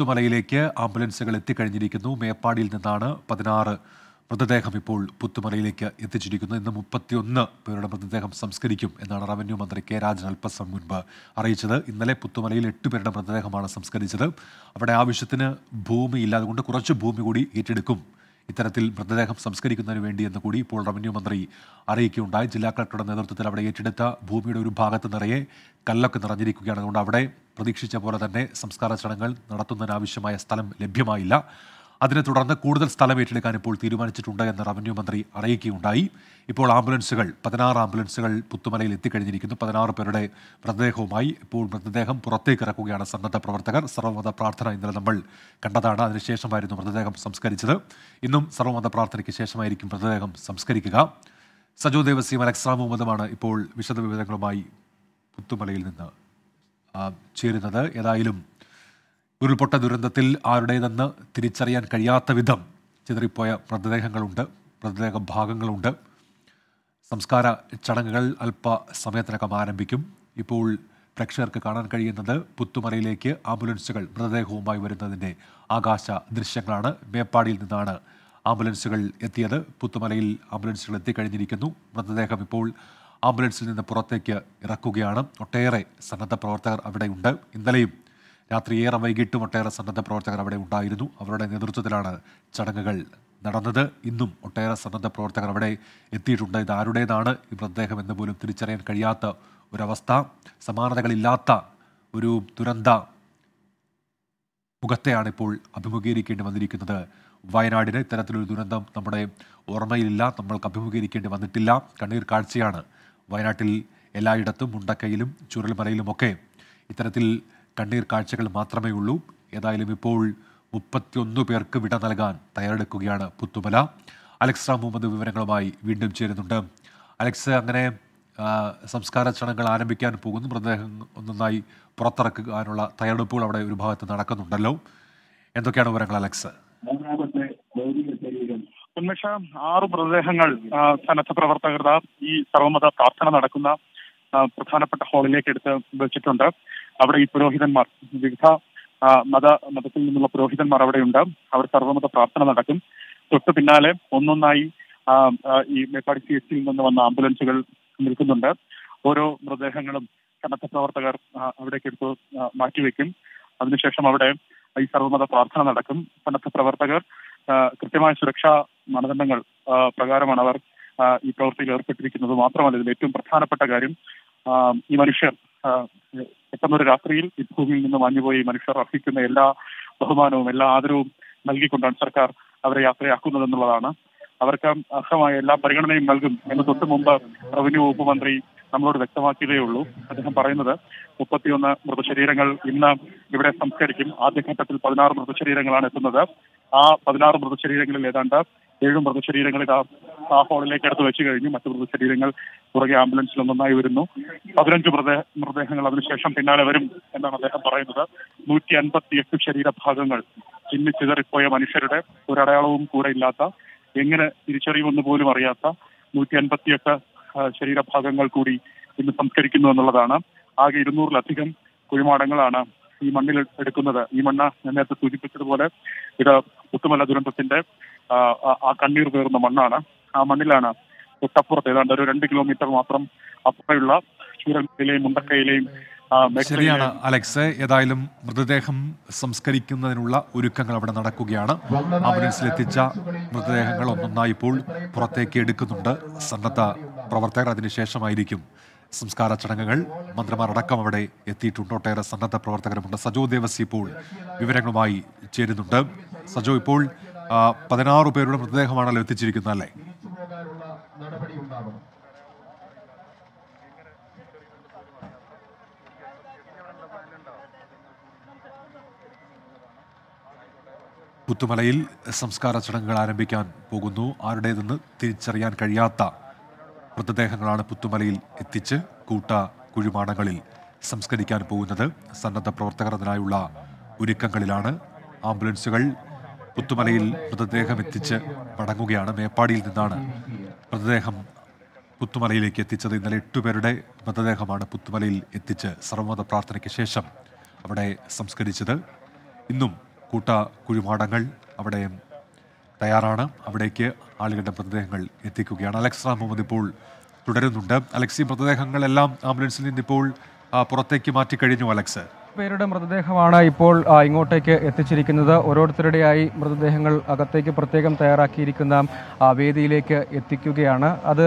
പുത്തുമലയിലേക്ക് ആംബുലൻസുകൾ എത്തിക്കഴിഞ്ഞിരിക്കുന്നു. മേപ്പാടിയിൽ നിന്നാണ് 16 മൃതദേഹം ഇപ്പോൾ പുത്തുമലയിലേക്ക് എത്തിച്ചിരിക്കുന്നത്. ഇന്ന് 31 പേരുടെ മൃതദേഹം സംസ്കരിക്കും എന്നാണ് റവന്യൂ മന്ത്രി കെ രാജൻ അല്പസം മുൻപ് അറിയിച്ചത്. ഇന്നലെ പുത്തുമലയിൽ 8 പേരുടെ മൃതദേഹമാണ് സംസ്കരിച്ചത്. അവിടെ ആവശ്യത്തിന് ഭൂമിയില്ല, അതുകൊണ്ട് കുറച്ച് ഭൂമി കൂടി ഏറ്റെടുക്കും ഇത്തരത്തിൽ മൃതദേഹം സംസ്കരിക്കുന്നതിന് വേണ്ടി എന്ന് കൂടി ഇപ്പോൾ റവന്യൂ മന്ത്രി അറിയിക്കുകയുണ്ടായി. ജില്ലാ കളക്ടറുടെ നേതൃത്വത്തിൽ അവിടെ ഏറ്റെടുത്ത ഭൂമിയുടെ ഒരു ഭാഗത്ത് നിറയെ കല്ലൊക്കെ നിറഞ്ഞിരിക്കുകയാണ്. അതുകൊണ്ട് അവിടെ പ്രതീക്ഷിച്ച പോലെ തന്നെ സംസ്കാര ചടങ്ങുകൾ നടത്തുന്നതിനാവശ്യമായ സ്ഥലം ലഭ്യമായില്ല. അതിനെ തുടർന്ന് കൂടുതൽ സ്ഥലം ഏറ്റെടുക്കാൻ ഇപ്പോൾ തീരുമാനിച്ചിട്ടുണ്ട് എന്ന് റവന്യൂ മന്ത്രി അറിയിക്കുകയുണ്ടായി. ഇപ്പോൾ 16 ആംബുലൻസുകൾ പുത്തുമലയിൽ എത്തിക്കഴിഞ്ഞിരിക്കുന്നു. 16 പേരുടെ മൃതദേഹവുമായി ഇപ്പോൾ മൃതദേഹം പുറത്തേക്ക് ഇറക്കുകയാണ് സന്നദ്ധ പ്രവർത്തകർ. സർവ്വമത പ്രാർത്ഥന ഇന്നലെ നമ്മൾ കണ്ടതാണ്. അതിനുശേഷമായിരുന്നു മൃതദേഹം സംസ്കരിച്ചത്. ഇന്നും സർവ്വമത പ്രാർത്ഥനയ്ക്ക് ശേഷമായിരിക്കും മൃതദേഹം സംസ്കരിക്കുക. സജോ ദേവസ്യം, അലക്സാ മുഹമ്മദുമാണ് ഇപ്പോൾ വിശദവിവരങ്ങളുമായി പുത്തുമലയിൽ നിന്ന് ചേരുന്നത്. ഏതായാലും ഉരുൾപൊട്ട ദുരന്തത്തിൽ ആരുടേതെന്ന് തിരിച്ചറിയാൻ കഴിയാത്ത വിധം ചിതറിപ്പോയ മൃതദേഹ ഭാഗങ്ങളുണ്ട്. സംസ്കാര ചടങ്ങുകൾ അല്പസമയത്തിനകം ആരംഭിക്കും. ഇപ്പോൾ പ്രേക്ഷകർക്ക് കാണാൻ കഴിയുന്നത് പുത്തുമലയിലേക്ക് ആംബുലൻസുകൾ മൃതദേഹവുമായി വരുന്നതിൻ്റെ ആകാശ ദൃശ്യങ്ങളാണ്. മേപ്പാടിയിൽ നിന്നാണ് ആംബുലൻസുകൾ എത്തിയത്. പുത്തുമലയിൽ ആംബുലൻസുകൾ എത്തിക്കഴിഞ്ഞിരിക്കുന്നു. മൃതദേഹം ഇപ്പോൾ ആംബുലൻസിൽ നിന്ന് പുറത്തേക്ക് ഇറക്കുകയാണ്. ഒട്ടേറെ സന്നദ്ധ പ്രവർത്തകർ അവിടെയുണ്ട്. ഇന്നലെയും രാത്രി ഏറെ വൈകിട്ടും ഒട്ടേറെ സന്നദ്ധ പ്രവർത്തകർ അവിടെ ഉണ്ടായിരുന്നു. അവരുടെ നേതൃത്വത്തിലാണ് ചടങ്ങുകൾ നടന്നത്. ഇന്നും ഒട്ടേറെ സന്നദ്ധ പ്രവർത്തകർ അവിടെ എത്തിയിട്ടുണ്ട്. ഇത് ആരുടേതാണ് ഈ മൃതദേഹം എന്ന് പോലും തിരിച്ചറിയാൻ കഴിയാത്ത ഒരവസ്ഥ. സമാനതകളില്ലാത്ത ഒരു ദുരന്ത മുഖത്തെയാണ് ഇപ്പോൾ അഭിമുഖീകരിക്കേണ്ടി വന്നിരിക്കുന്നത് വയനാടിന്. ഇത്തരത്തിലൊരു ദുരന്തം നമ്മുടെ ഓർമ്മയിലില്ല, നമ്മൾക്ക് അഭിമുഖീകരിക്കേണ്ടി വന്നിട്ടില്ല. കണ്ണീർ കാഴ്ചയാണ് വയനാട്ടിൽ എല്ലായിടത്തും, മുണ്ടക്കയിലും ചുരൽമലയിലുമൊക്കെ ഇത്തരത്തിൽ കണ്ണീർ കാഴ്ചകൾ മാത്രമേ ഉള്ളൂ. ഏതായാലും ഇപ്പോൾ 31 പേർക്ക് വിട നൽകാൻ തയ്യാറെടുക്കുകയാണ് പുത്തുമല. അലക്സാ മുഹമ്മദ് വിവരങ്ങളുമായി വീണ്ടും ചേരുന്നുണ്ട്. അലക്സ്, അങ്ങനെ സംസ്കാര ചടങ്ങുകൾ ആരംഭിക്കാൻ പോകുന്നു. മൃതദേഹം ഒന്നൊന്നായി പുറത്തിറക്കാനുള്ള തയ്യാറെടുപ്പുകൾ അവിടെ ഒരു ഭാഗത്ത് നടക്കുന്നുണ്ടല്ലോ. എന്തൊക്കെയാണ് വിവരങ്ങൾ അലക്സ്? ഉന്മേഷ, 6 മൃതദേഹങ്ങൾ സന്നദ്ധ പ്രവർത്തകർ ഈ സർവ്വമത പ്രാർത്ഥന നടക്കുന്ന പ്രധാനപ്പെട്ട ഹാളിലേക്ക് എടുത്ത് വെച്ചിട്ടുണ്ട്. അവിടെ ഈ പുരോഹിതന്മാർ, വിവിധ മതത്തിൽ നിന്നുള്ള പുരോഹിതന്മാർ അവിടെയുണ്ട്. അവർ സർവ്വമത പ്രാർത്ഥന നടക്കും. തൊട്ട് പിന്നാലെ ഒന്നൊന്നായി ഈ മേപ്പാടി CHC നിന്ന് വന്ന ആംബുലൻസുകൾ നിൽക്കുന്നുണ്ട്. ഓരോ മൃതദേഹങ്ങളും സന്നദ്ധ പ്രവർത്തകർ അവിടേക്ക് എടുത്ത് മാറ്റിവെക്കും. അതിനുശേഷം അവിടെ ഈ സർവ്വമത പ്രാർത്ഥന നടക്കും. സന്നദ്ധ പ്രവർത്തകർ കൃത്യമായ സുരക്ഷാ മാനദണ്ഡങ്ങൾ പ്രകാരമാണ് അവർ ഈ പ്രവൃത്തിയിൽ ഏർപ്പെട്ടിരിക്കുന്നത്. മാത്രമല്ല, ഇതിൽ ഏറ്റവും പ്രധാനപ്പെട്ട കാര്യം, ഈ മനുഷ്യർ പെട്ടെന്നൊരു രാത്രിയിൽ ഈ ഭൂമിയിൽ നിന്ന് മാഞ്ഞുപോയി ഈ മനുഷ്യർ അർഹിക്കുന്ന എല്ലാ ബഹുമാനവും എല്ലാ ആദരവും നൽകിക്കൊണ്ടാണ് സർക്കാർ അവരെ യാത്രയാക്കുന്നതെന്നുള്ളതാണ്. അവർക്ക് അർഹമായ എല്ലാ പരിഗണനയും നൽകും എന്ന് തൊട്ട് മുമ്പ് റവന്യൂ വകുപ്പ് മന്ത്രി നമ്മളോട് വ്യക്തമാക്കിയതേ ഉള്ളൂ. അദ്ദേഹം പറയുന്നത് 31 മൃതശരീരങ്ങൾ ഇന്ന് ഇവിടെ സംസ്കരിക്കും. ആദ്യഘട്ടത്തിൽ 16 മൃതശരീരങ്ങളാണ് എത്തുന്നത്. ആ 16 മൃതശരീരങ്ങളിൽ ഏതാണ്ട് 7 മൃതശരീരങ്ങൾ ആ ഹാളിലേക്ക് അടുത്ത് വെച്ച് കഴിഞ്ഞു. മറ്റു മൃതശരീരങ്ങൾ പുറകെ ആംബുലൻസിൽ ഒന്നൊന്നായി വരുന്നു. 15 മൃതദേഹങ്ങൾ അതിനുശേഷം പിന്നാലെ വരും എന്നാണ് അദ്ദേഹം പറയുന്നത്. 158 ശരീരഭാഗങ്ങൾ, ചിന്നിച്ചിതറിപ്പോയ മനുഷ്യരുടെ ഒരടയാളവും കൂടെ ഇല്ലാത്ത, എങ്ങനെ തിരിച്ചറിയുമെന്ന് പോലും അറിയാത്ത 158 ശരീരഭാഗങ്ങൾ കൂടി ഇന്ന് സംസ്കരിക്കുന്നു എന്നുള്ളതാണ്. ആകെ 200-ലധികം കുഴിമാടങ്ങളാണ് ഈ മണ്ണിൽ എടുക്കുന്നത്. ഈ മണ്ണ് ഞാൻ നേരത്തെ സൂചിപ്പിച്ചതുപോലെ ഇത് പുത്തുമല ദുരന്തത്തിന്റെ ആ കണ്ണീർ പേറുന്ന മണ്ണാണ്. ആ മണ്ണിലാണ് തൊട്ടപ്പുറത്ത് ഏതാണ്ട് ഒരു 2 കിലോമീറ്റർ മാത്രം അപ്പുറമുള്ള ചൂരൽമലയിലെയും മുണ്ടക്കയിലെയും. ശരിയാണ് അലക്സ്. ഏതായാലും മൃതദേഹം സംസ്കരിക്കുന്നതിനുള്ള ഒരുക്കങ്ങൾ അവിടെ നടക്കുകയാണ്. ആംബുലൻസിൽ എത്തിച്ച മൃതദേഹങ്ങൾ ഒന്നൊന്നായി ഇപ്പോൾ പുറത്തേക്ക് എടുക്കുന്നുണ്ട് സന്നദ്ധ പ്രവർത്തകർ. അതിനുശേഷമായിരിക്കും സംസ്കാര ചടങ്ങുകൾ. മന്ത്രിമാർ അടക്കം അവിടെ എത്തിയിട്ടുണ്ട്. ഒട്ടേറെ സന്നദ്ധ പ്രവർത്തകരുമുണ്ട്. സജോ ദേവസ്യം ഇപ്പോൾ വിവരങ്ങളുമായി ചേരുന്നുണ്ട്. സജോ, ഇപ്പോൾ 16 പേരുടെ മൃതദേഹമാണല്ലോ എത്തിച്ചിരിക്കുന്നത് അല്ലേ? പുത്തുമലയിൽ സംസ്കാര ചടങ്ങുകൾ ആരംഭിക്കാൻ പോകുന്നു. ആരുടേതെന്ന് തിരിച്ചറിയാൻ കഴിയാത്ത മൃതദേഹങ്ങളാണ് പുത്തുമലയിൽ എത്തിച്ച് കുഴിമാടങ്ങളിൽ സംസ്കരിക്കാൻ പോകുന്നത്. സന്നദ്ധ പ്രവർത്തകർ അതിനായുള്ള ഒരുക്കങ്ങളിലാണ്. ആംബുലൻസുകൾ പുത്തുമലയിൽ മൃതദേഹം എത്തിച്ച് മടങ്ങുകയാണ്. മേപ്പാടിയിൽ നിന്നാണ് മൃതദേഹം പുത്തുമലയിലേക്ക് എത്തിച്ചത്. ഇന്നലെ 8 പേരുടെ മൃതദേഹമാണ് പുത്തുമലയിൽ എത്തിച്ച് സർവ്വമത പ്രാർത്ഥനയ്ക്ക് ശേഷം അവിടെ സംസ്കരിച്ചത്. ഇന്നും കൂട്ട കുഴിമാടങ്ങൾ അവിടെ തയ്യാറാണ്. അവിടേക്ക് ആളുകളുടെ മൃതദേഹങ്ങൾ എത്തിക്കുകയാണ്. അലക്സ് മുഹമ്മദ് ഇപ്പോൾ തുടരുന്നുണ്ട്. അലക്സ്, ഈ മൃതദേഹങ്ങളെല്ലാം ആംബുലൻസിൽ നിന്നിപ്പോൾ പുറത്തേക്ക് മാറ്റിക്കഴിഞ്ഞു. അലക്സ്, പേരുടെ മൃതദേഹമാണ് ഇപ്പോൾ ഇങ്ങോട്ടേക്ക് എത്തിച്ചിരിക്കുന്നത്. ഓരോരുത്തരുടെയായി മൃതദേഹങ്ങൾ അകത്തേക്ക് പ്രത്യേകം തയ്യാറാക്കിയിരിക്കുന്ന വേദിയിലേക്ക് എത്തിക്കുകയാണ്. അത്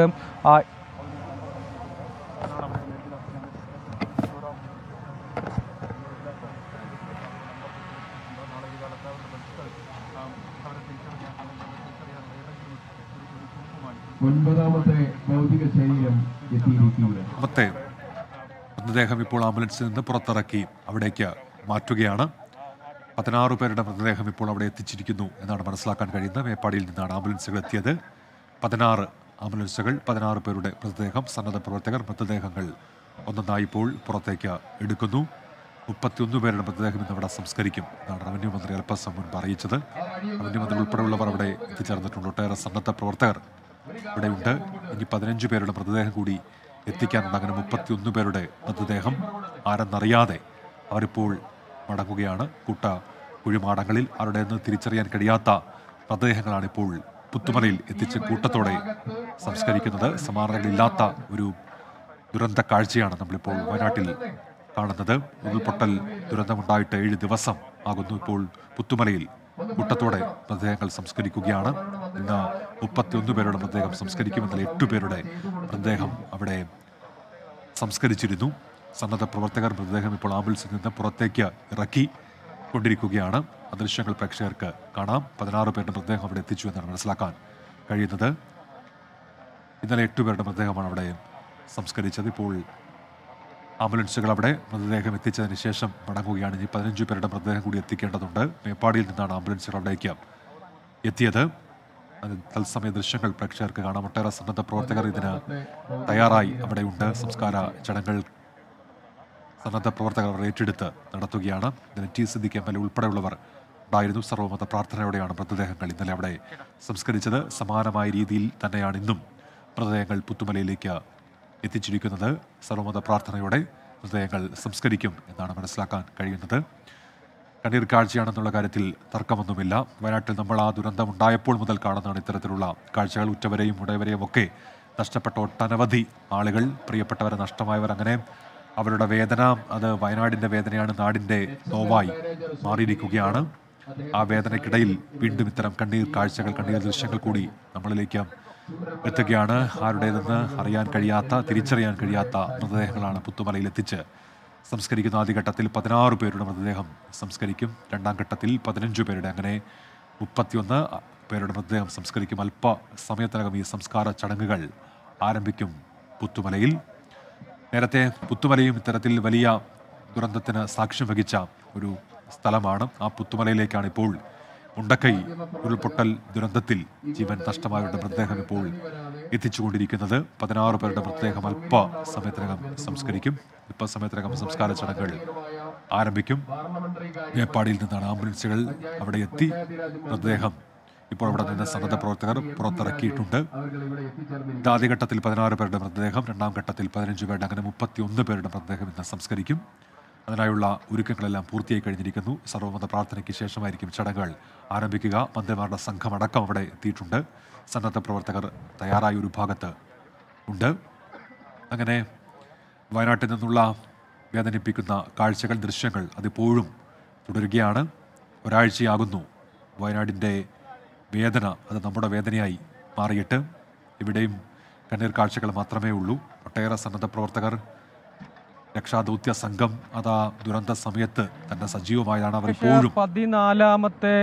9ാമത്തെ ഭൗതിക ശരീരം എത്തിയിരിക്കുകയാണ്. മൃതദേഹം ഇപ്പോൾ ആംബുലൻസിൽ നിന്ന് പുറത്തിറക്കി അവിടേക്ക് മാറ്റുകയാണ്. 16 പേരുടെ മൃതദേഹം ഇപ്പോൾ അവിടെ എത്തിച്ചിരിക്കുന്നു എന്നാണ് മനസ്സിലാക്കാൻ കഴിയുന്നത്. മേപ്പാടിയിൽ നിന്നാണ് ആംബുലൻസുകൾ എത്തിയത്. 16 ആംബുലൻസുകൾ, 16 പേരുടെ മൃതദേഹം, സന്നദ്ധ പ്രവർത്തകർ മൃതദേഹങ്ങൾ ഒന്നൊന്നായി ഇപ്പോൾ പുറത്തേക്ക് എടുക്കുന്നു. 31 പേരുടെ മൃതദേഹം ഇന്നവിടെ സംസ്കരിക്കും എന്നാണ് റവന്യൂ മന്ത്രി അല്പസം മുൻപ് അറിയിച്ചത്. റവന്യൂ മന്ത്രി ഉൾപ്പെടെയുള്ളവർ അവിടെ എത്തിച്ചേർന്നിട്ടുണ്ട്. ഒട്ടേറെ സന്നദ്ധ പ്രവർത്തകർ ഇവിടെയുണ്ട്. ഇനി 15 പേരുടെ മൃതദേഹം കൂടി എത്തിക്കാനുണ്ട്. അങ്ങനെ 31 പേരുടെ മൃതദേഹം ആരെന്നറിയാതെ അവരിപ്പോൾ മടങ്ങുകയാണ്. കൂട്ട കുഴിമാടങ്ങളിൽ അവരുടെയെന്ന് തിരിച്ചറിയാൻ കഴിയാത്ത മൃതദേഹങ്ങളാണ് ഇപ്പോൾ പുത്തുമലയിൽ എത്തിച്ച് കൂട്ടത്തോടെ സംസ്കരിക്കുന്നത്. സമാനതകളില്ലാത്ത ഒരു ദുരന്ത കാഴ്ചയാണ് നമ്മളിപ്പോൾ വയനാട്ടിൽ കാണുന്നത്. ഉരുൾപൊട്ടൽ ദുരന്തമുണ്ടായിട്ട് 7 ദിവസം ആകുന്നു. ഇപ്പോൾ പുത്തുമലയിൽ കൂട്ടത്തോടെ മൃതദേഹങ്ങൾ സംസ്കരിക്കുകയാണ്. ഇന്ന് 31 പേരുടെ മൃതദേഹം സംസ്കരിക്കും. എന്നാൽ 8 പേരുടെ മൃതദേഹം അവിടെ സംസ്കരിച്ചിരുന്നു. സന്നദ്ധ പ്രവർത്തകർ മൃതദേഹം ഇപ്പോൾ ആംബുലൻസിൽ നിന്ന് പുറത്തേക്ക് ഇറക്കി കൊണ്ടിരിക്കുകയാണ്. ആ ദൃശ്യങ്ങൾ പ്രേക്ഷകർക്ക് കാണാം. 16 പേരുടെ മൃതദേഹം അവിടെ എത്തിച്ചു എന്നാണ് മനസ്സിലാക്കാൻ കഴിയുന്നത്. ഇന്നലെ 8 പേരുടെ മൃതദേഹമാണ് അവിടെ സംസ്കരിച്ചത്. ഇപ്പോൾ ആംബുലൻസുകൾ അവിടെ മൃതദേഹം എത്തിച്ചതിന് ശേഷം മടങ്ങുകയാണ്. ഇനി 15 പേരുടെ മൃതദേഹം കൂടി എത്തിക്കേണ്ടതുണ്ട്. മേപ്പാടിയിൽ നിന്നാണ് ആംബുലൻസുകൾ അവിടേക്ക് എത്തിയത്. തത്സമയ ദൃശ്യങ്ങൾ പ്രേക്ഷകർക്ക് കാണാം. ഒട്ടേറെ സന്നദ്ധ പ്രവർത്തകർ ഇതിന് തയ്യാറായി അവിടെയുണ്ട്. സംസ്കാര ചടങ്ങുകൾ സന്നദ്ധ പ്രവർത്തകർ ഏറ്റെടുത്ത് നടത്തുകയാണ്. ഇതിന് ടി സിദ്ദിഖ് MLA ഉൾപ്പെടെയുള്ളവർ ഉണ്ടായിരുന്നു. സർവ്വമത പ്രാർത്ഥനയോടെയാണ് മൃതദേഹങ്ങൾ ഇന്നലെ അവിടെ സംസ്കരിച്ചത്. സമാനമായ രീതിയിൽ തന്നെയാണ് ഇന്നും മൃതദേഹങ്ങൾ പുത്തുമലയിലേക്ക് എത്തിച്ചിരിക്കുന്നത്. സർവ്വമത പ്രാർത്ഥനയോടെ മൃതദേഹങ്ങൾ സംസ്കരിക്കും എന്നാണ് മനസ്സിലാക്കാൻ കഴിയുന്നത്. കണ്ണീർ കാഴ്ചയാണെന്നുള്ള കാര്യത്തിൽ തർക്കമൊന്നുമില്ല. വയനാട്ടിൽ നമ്മൾ ആ ദുരന്തം ഉണ്ടായപ്പോൾ മുതൽ കാണുന്നതാണ് ഇത്തരത്തിലുള്ള കാഴ്ചകൾ. ഉറ്റവരെയും ഉടയവരെയും ഒക്കെ നഷ്ടപ്പെട്ട ഒട്ടനവധി ആളുകൾ, പ്രിയപ്പെട്ടവരെ നഷ്ടമായവർ, അങ്ങനെ അവരുടെ വേദന അത് വയനാടിൻ്റെ വേദനയാണ്, നാടിൻ്റെ നോവായി മാറിയിരിക്കുകയാണ്. ആ വേദനയ്ക്കിടയിൽ വീണ്ടും ഇത്തരം കണ്ണീർ കാഴ്ചകൾ, കണ്ണീർ ദൃശ്യങ്ങൾ കൂടി നമ്മളിലേക്ക് എത്തുകയാണ്. ആരുടേതെന്ന് അറിയാൻ കഴിയാത്ത, തിരിച്ചറിയാൻ കഴിയാത്ത മൃതദേഹങ്ങളാണ് പുത്തുമലയിൽ എത്തിച്ച് സംസ്കരിക്കുന്ന. ആദ്യഘട്ടത്തിൽ 16 പേരുടെ മൃതദേഹം സംസ്കരിക്കും. രണ്ടാം ഘട്ടത്തിൽ 15 പേരുടെ, അങ്ങനെ 31 പേരുടെ മൃതദേഹം സംസ്കരിക്കും. അല്പ സമയത്തിനകം ഈ സംസ്കാര ചടങ്ങുകൾ ആരംഭിക്കും പുത്തുമലയിൽ. നേരത്തെ പുത്തുമലയും ഇത്തരത്തിൽ വലിയ ദുരന്തത്തിന് സാക്ഷ്യം വഹിച്ച ഒരു സ്ഥലമാണ്. ആ പുത്തുമലയിലേക്കാണ് ഇപ്പോൾ മുണ്ടക്കൈ ഉരുൾപൊട്ടൽ ദുരന്തത്തിൽ ജീവൻ നഷ്ടമായവരുടെ മൃതദേഹം ഇപ്പോൾ എത്തിച്ചുകൊണ്ടിരിക്കുന്നത്. 16 പേരുടെ മൃതദേഹം അല്പ സമയത്തിനകം സംസ്കരിക്കും. സമയത്തിനകം സംസ്കാര ചടങ്ങുകൾ ആരംഭിക്കും. മേപ്പാടിയിൽ നിന്നാണ് ആംബുലൻസുകൾ അവിടെ എത്തി മൃതദേഹം ഇപ്പോൾ അവിടെ നിന്ന് സന്നദ്ധ പ്രവർത്തകർ പുറത്തിറക്കിയിട്ടുണ്ട്. ആദ്യഘട്ടത്തിൽ 16 പേരുടെ മൃതദേഹം, രണ്ടാം ഘട്ടത്തിൽ 15 പേരുടെ, അങ്ങനെ 31 പേരുടെ മൃതദേഹം ഇന്ന് സംസ്കരിക്കും. അതിനായുള്ള ഒരുക്കങ്ങളെല്ലാം പൂർത്തിയായി കഴിഞ്ഞിരിക്കുന്നു. സർവ്വമത പ്രാർത്ഥനയ്ക്ക് ശേഷമായിരിക്കും ചടങ്ങുകൾ ആരംഭിക്കുക. മന്ത്രിമാരുടെ സംഘമടക്കം അവിടെ എത്തിയിട്ടുണ്ട്. സന്നദ്ധ പ്രവർത്തകർ തയ്യാറായ ഒരു ഭാഗത്ത് ഉണ്ട്. അങ്ങനെ വയനാട്ടിൽ നിന്നുള്ള വേദനിപ്പിക്കുന്ന കാഴ്ചകൾ, ദൃശ്യങ്ങൾ അതിപ്പോഴും തുടരുകയാണ്. ഒരാഴ്ചയാകുന്നു വയനാടിൻ്റെ വേദന അത് നമ്മുടെ വേദനയായി മാറിയിട്ട്. ഇവിടെയും കണ്ണീർ കാഴ്ചകൾ മാത്രമേ ഉള്ളൂ. ഒട്ടേറെ സന്നദ്ധ പ്രവർത്തകർ, രക്ഷാദൗത്യ സംഘം അതാ ദുരന്ത സമയത്ത് തന്നെ സജീവമായതാണ്. അവർ ഇപ്പോഴും 14ാമത്തെ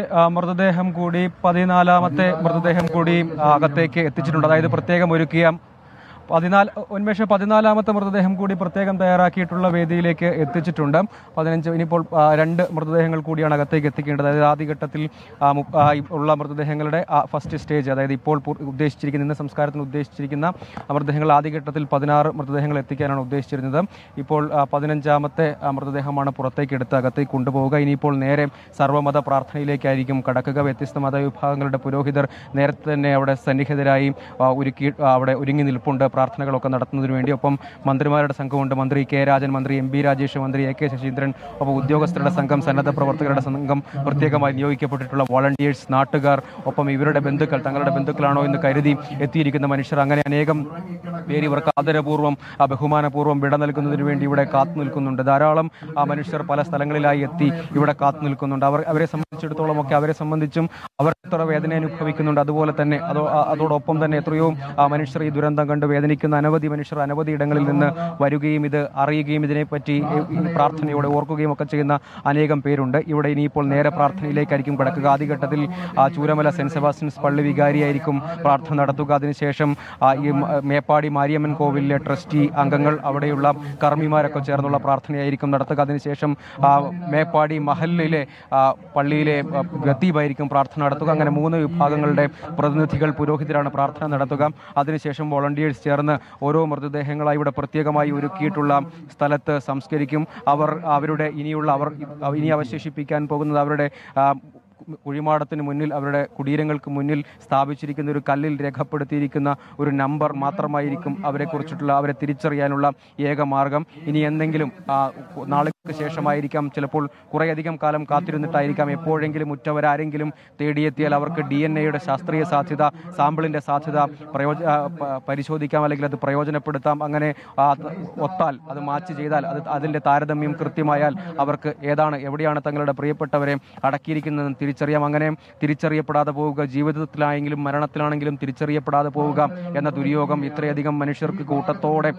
മൃതദേഹം കൂടി അകത്തേക്ക് എത്തിച്ചിട്ടുണ്ട്. അതായത് പ്രത്യേകം ഒരുക്കിയ 14ാമത്തെ മൃതദേഹം കൂടി പ്രത്യേകം തയ്യാറാക്കിയിട്ടുള്ള വേദിയിലേക്ക് എത്തിച്ചിട്ടുണ്ട്. 15 ഇനിയിപ്പോൾ 2 മൃതദേഹങ്ങൾ കൂടിയാണ് അകത്തേക്ക് എത്തിക്കേണ്ടത്. അതായത് ആദ്യഘട്ടത്തിൽ ഉള്ള മൃതദേഹങ്ങളുടെ ഫസ്റ്റ് സ്റ്റേജ്, അതായത് ഇപ്പോൾ ഉദ്ദേശിച്ചിരിക്കുന്ന ഇന്ന് സംസ്കാരത്തിന് ഉദ്ദേശിച്ചിരിക്കുന്ന മൃതദേഹങ്ങൾ ആദ്യഘട്ടത്തിൽ 16 മൃതദേഹങ്ങൾ എത്തിക്കാനാണ് ഉദ്ദേശിച്ചിരുന്നത്. ഇപ്പോൾ 15ാമത്തെ മൃതദേഹമാണ് പുറത്തേക്ക് എടുത്ത് അകത്തേക്ക് കൊണ്ടുപോവുക. ഇനിയിപ്പോൾ നേരെ സർവ്വമത പ്രാർത്ഥനയിലേക്കായിരിക്കും കടക്കുക. വ്യത്യസ്ത മതവിഭാഗങ്ങളുടെ പുരോഹിതർ നേരത്തെ തന്നെ അവിടെ സന്നിഹിതരായി അവിടെ ഒരുങ്ങി നിൽപ്പുണ്ട്. പ്രാർത്ഥനകളൊക്കെ നടത്തുന്നതിന് വേണ്ടി. ഒപ്പം മന്ത്രിമാരുടെ സംഘമുണ്ട്. മന്ത്രി കെ രാജൻ, മന്ത്രി എം ബി രാജേഷ്, മന്ത്രി എ കെ ശശീന്ദ്രൻ, ഒപ്പം ഉദ്യോഗസ്ഥരുടെ സംഘം, സന്നദ്ധ പ്രവർത്തകരുടെ സംഘം, പ്രത്യേകമായി നിയോഗിക്കപ്പെട്ടിട്ടുള്ള വോളണ്ടിയേഴ്സ്, നാട്ടുകാർ, ഒപ്പം ഇവരുടെ ബന്ധുക്കൾ, തങ്ങളുടെ ബന്ധുക്കളാണോ എന്ന് കരുതി എത്തിയിരിക്കുന്ന മനുഷ്യർ, അങ്ങനെ അനേകം പേര് ഇവർക്ക് ആദരപൂർവ്വം ബഹുമാനപൂർവ്വം വിട നൽകുന്നതിന് വേണ്ടി ഇവിടെ കാത്തു നിൽക്കുന്നുണ്ട്. ധാരാളം മനുഷ്യർ പല സ്ഥലങ്ങളിലായി എത്തി ഇവിടെ കാത്തു നിൽക്കുന്നുണ്ട്. അവരെ സംബന്ധിച്ചിടത്തോളം ഒക്കെ അവരെ സംബന്ധിച്ചും അവർ എത്ര വേദന അനുഭവിക്കുന്നുണ്ട്. അതുപോലെ തന്നെ അതോടൊപ്പം തന്നെ എത്രയോ മനുഷ്യർ ഈ ദുരന്തം കണ്ട് വേദനിക്കുന്ന അനവധി മനുഷ്യർ അനവധി ഇടങ്ങളിൽ നിന്ന് വരികയും ഇത് അറിയുകയും ഇതിനെപ്പറ്റി പ്രാർത്ഥനയോടെ ഓർക്കുകയും ഒക്കെ ചെയ്യുന്ന അനേകം പേരുണ്ട്. ഇവിടെ ഇനിയിപ്പോൾ നേരെ പ്രാർത്ഥനയിലേക്കായിരിക്കും കിടക്കുക. ആദ്യഘട്ടത്തിൽ ചൂരമല സെന്റ് സെബാസ്റ്റ്യൻസ് പള്ളി വികാരിയായിരിക്കും പ്രാർത്ഥന നടത്തുക. അതിനുശേഷം ഈ മേപ്പാടി മാരിയമ്മൻ കോവിലിലെ ട്രസ്റ്റി അംഗങ്ങൾ, അവിടെയുള്ള കർമ്മിമാരൊക്കെ ചേർന്നുള്ള പ്രാർത്ഥനയായിരിക്കും നടത്തുക. അതിനുശേഷം മേപ്പാടി മഹല്ലിലെ പള്ളിയിലെ ഖത്തീബായിരിക്കും പ്രാർത്ഥന നടത്തുക. അങ്ങനെ 3 വിഭാഗങ്ങളുടെ പ്രതിനിധികൾ, പുരോഹിതരാണ് പ്രാർത്ഥന നടത്തുക. അതിനുശേഷം വോളണ്ടിയേഴ്സ് ചേർന്ന് ഓരോ മൃതദേഹങ്ങളായി ഇവിടെ പ്രത്യേകമായി ഒരുക്കിയിട്ടുള്ള സ്ഥലത്ത് സംസ്കരിക്കും. അവരുടെ ഇനി അവശേഷിപ്പിക്കാൻ പോകുന്നത് അവരുടെ കുഴിമാടത്തിന് മുന്നിൽ, അവരുടെ കുടീരങ്ങൾക്ക് മുന്നിൽ സ്ഥാപിച്ചിരിക്കുന്ന ഒരു കല്ലിൽ രേഖപ്പെടുത്തിയിരിക്കുന്ന ഒരു നമ്പർ മാത്രമായിരിക്കും അവരെ തിരിച്ചറിയാനുള്ള ഏക മാർഗം. ഇനി എന്തെങ്കിലും നാളുകൾക്ക് ശേഷമായിരിക്കാം, ചിലപ്പോൾ കുറേയധികം കാലം കാത്തിരുന്നിട്ടായിരിക്കാം, എപ്പോഴെങ്കിലും ഉറ്റവരാരെങ്കിലും തേടിയെത്തിയാൽ അവർക്ക് DNA-യുടെ ശാസ്ത്രീയ സാധ്യത, സാമ്പിളിൻ്റെ സാധ്യത പരിശോധിക്കാം, അല്ലെങ്കിൽ അത് പ്രയോജനപ്പെടുത്താം. അങ്ങനെ ഒത്താൽ, അത് മാച്ച് ചെയ്താൽ, അതിൻ്റെ താരതമ്യം കൃത്യമായാൽ അവർക്ക് എവിടെയാണ് തങ്ങളുടെ പ്രിയപ്പെട്ടവരെ അടക്കിയിരിക്കുന്നതെന്ന് തിരിച്ചറിയാം. അങ്ങനെ തിരിച്ചറിയപ്പെടാതെ പോവുക, ജീവിതത്തിലായെങ്കിലും മരണത്തിലാണെങ്കിലും തിരിച്ചറിയപ്പെടാതെ പോവുക എന്ന ദുര്യോഗം, ഇത്രയധികം മനുഷ്യർക്ക് കൂട്ടത്തോടെ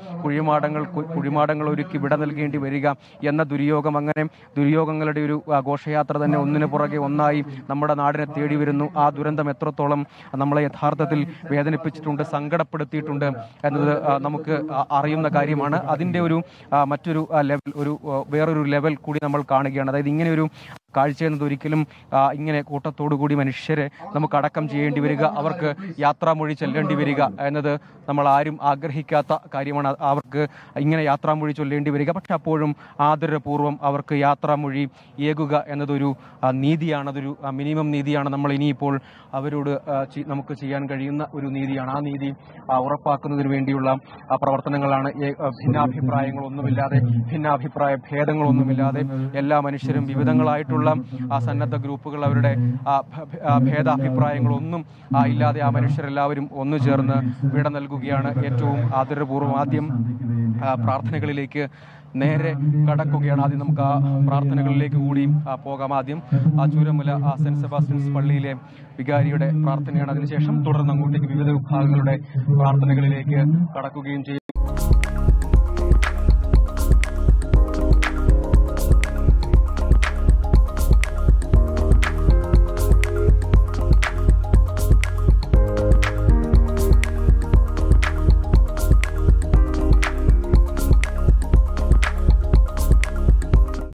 കുഴിമാടങ്ങൾ ഒരുക്കി വിട നൽകേണ്ടി വരിക എന്ന ദുര്യോഗം, അങ്ങനെ ദുര്യോഗങ്ങളുടെ ഒരു ഘോഷയാത്ര തന്നെ ഒന്നിനു പുറകെ ഒന്നായി നമ്മുടെ നാടിനെ തേടി വരുന്നു. ആ ദുരന്തം എത്രത്തോളം നമ്മളെ യഥാർത്ഥത്തിൽ വേദനിപ്പിച്ചിട്ടുണ്ട്, സങ്കടപ്പെടുത്തിയിട്ടുണ്ട് എന്നത് നമുക്ക് അറിയുന്ന കാര്യമാണ്. അതിൻ്റെ മറ്റൊരു ലെവൽ, വേറൊരു ലെവൽ കൂടി നമ്മൾ കാണുകയാണ്. അതായത് ഇങ്ങനെ ഒരു കാഴ്ച എന്നത് ഒരിക്കലും ഇങ്ങനെ കൂട്ടത്തോടുകൂടി മനുഷ്യരെ നമുക്ക് അടക്കം ചെയ്യേണ്ടി വരിക, അവർക്ക് യാത്രാമൊഴി ചെല്ലേണ്ടി വരിക എന്നത് നമ്മൾ ആരും ആഗ്രഹിക്കാത്ത കാര്യമാണ്. അവർക്ക് ഇങ്ങനെ യാത്രാമൊഴി ചൊല്ലേണ്ടി വരിക. പക്ഷെ അപ്പോഴും ആദരപൂർവ്വം അവർക്ക് യാത്രാമൊഴി ഏകുക എന്നതൊരു നീതിയാണ്, അതൊരു മിനിമം നീതിയാണ്. നമ്മൾ ഇനിയിപ്പോൾ അവരോട് നമുക്ക് ചെയ്യാൻ കഴിയുന്ന ഒരു നീതിയാണ്. ആ നീതി ഉറപ്പാക്കുന്നതിന് വേണ്ടിയുള്ള പ്രവർത്തനങ്ങളാണ്. ഭിന്നാഭിപ്രായങ്ങളൊന്നുമില്ലാതെ, ഭിന്നാഭിപ്രായ ഭേദങ്ങളൊന്നുമില്ലാതെ എല്ലാ മനുഷ്യരും വിവിധങ്ങളായിട്ടുള്ള സന്നദ്ധ ഗ്രൂപ്പുകൾ അവരുടെ ഭേദാഭിപ്രായങ്ങളൊന്നും ഇല്ലാതെ ആ മനുഷ്യരെല്ലാവരും ഒന്നു ചേർന്ന് വിട നൽകുകയാണ്. ഏറ്റവും ആദരപൂർവ്വം ആദ്യം പ്രാർത്ഥനകളിലേക്ക് നേരെ കടക്കുകയാണ്. ആദ്യം നമുക്ക് ആ പ്രാർത്ഥനകളിലേക്ക് കൂടി പോകാം. ആദ്യം ചൂരമല സെന്റ് സെബാസ്റ്റ്യൻസ് പള്ളിയിലെ വികാരിയുടെ പ്രാർത്ഥനയാണ്. അതിനുശേഷം തുടർന്ന് അങ്ങോട്ടേക്ക് വിവിധ വിഭാഗങ്ങളുടെ പ്രാർത്ഥനകളിലേക്ക് കടക്കുകയും ചെയ്യും.